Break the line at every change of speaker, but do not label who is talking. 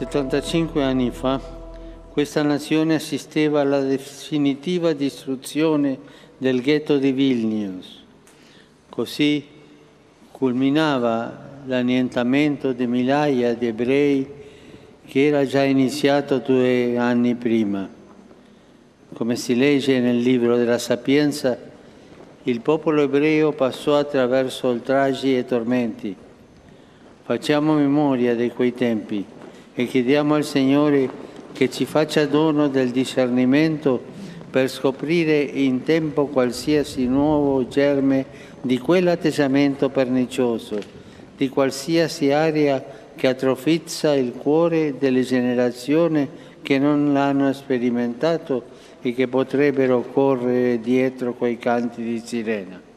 75 anni fa, questa nazione assisteva alla definitiva distruzione del ghetto di Vilnius. Così culminava l'annientamento di migliaia di ebrei che era già iniziato 2 anni prima. Come si legge nel libro della Sapienza, il popolo ebreo passò attraverso oltraggi e tormenti. Facciamo memoria di quei tempi e chiediamo al Signore che ci faccia dono del discernimento per scoprire in tempo qualsiasi nuovo germe di quell'atteggiamento pernicioso, di qualsiasi aria che atrofizza il cuore delle generazioni che non l'hanno sperimentato e che potrebbero correre dietro quei canti di sirena.